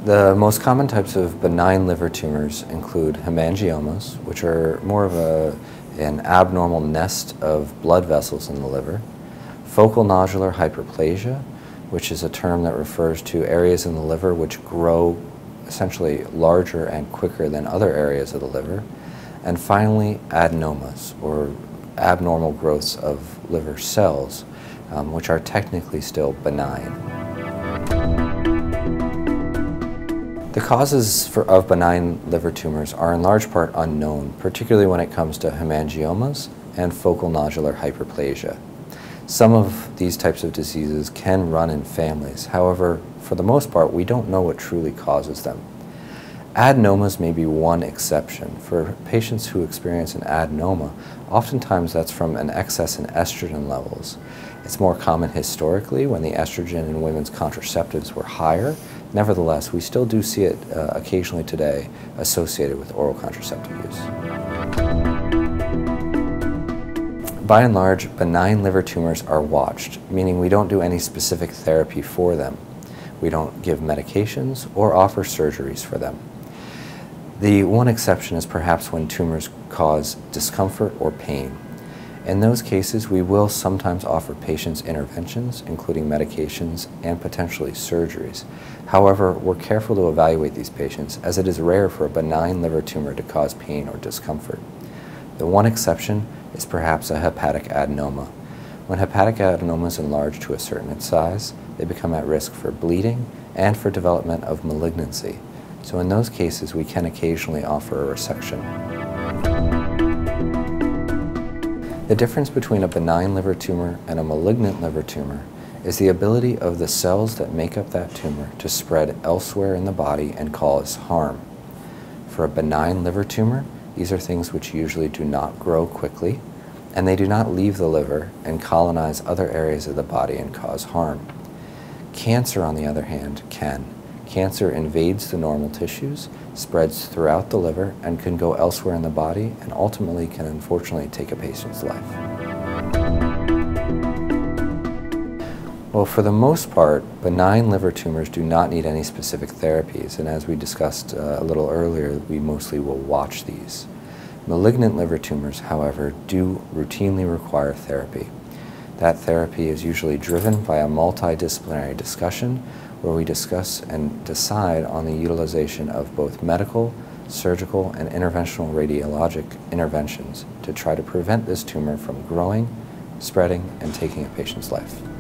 The most common types of benign liver tumors include hemangiomas, which are more of an abnormal nest of blood vessels in the liver, focal nodular hyperplasia, which is a term that refers to areas in the liver which grow essentially larger and quicker than other areas of the liver, and finally adenomas, or abnormal growths of liver cells, which are technically still benign. The causes of benign liver tumors are in large part unknown, particularly when it comes to hemangiomas and focal nodular hyperplasia. Some of these types of diseases can run in families. However, for the most part, we don't know what truly causes them. Adenomas may be one exception. For patients who experience an adenoma, oftentimes that's from an excess in estrogen levels. It's more common historically when the estrogen in women's contraceptives were higher. Nevertheless, we still do see it occasionally today associated with oral contraceptive use. By and large, benign liver tumors are watched, meaning we don't do any specific therapy for them. We don't give medications or offer surgeries for them. The one exception is perhaps when tumors cause discomfort or pain. In those cases, we will sometimes offer patients interventions, including medications and potentially surgeries. However, we're careful to evaluate these patients, as it is rare for a benign liver tumor to cause pain or discomfort. The one exception is perhaps a hepatic adenoma. When hepatic adenomas enlarge to a certain size, they become at risk for bleeding and for development of malignancy. So in those cases, we can occasionally offer a resection. The difference between a benign liver tumor and a malignant liver tumor is the ability of the cells that make up that tumor to spread elsewhere in the body and cause harm. For a benign liver tumor, these are things which usually do not grow quickly, and they do not leave the liver and colonize other areas of the body and cause harm. Cancer, on the other hand, can. Cancer invades the normal tissues, spreads throughout the liver, and can go elsewhere in the body, and ultimately can unfortunately take a patient's life. Well, for the most part, benign liver tumors do not need any specific therapies, and as we discussed a little earlier, we mostly will watch these. Malignant liver tumors, however, do routinely require therapy. That therapy is usually driven by a multidisciplinary discussion where we discuss and decide on the utilization of both medical, surgical, and interventional radiologic interventions to try to prevent this tumor from growing, spreading, and taking a patient's life.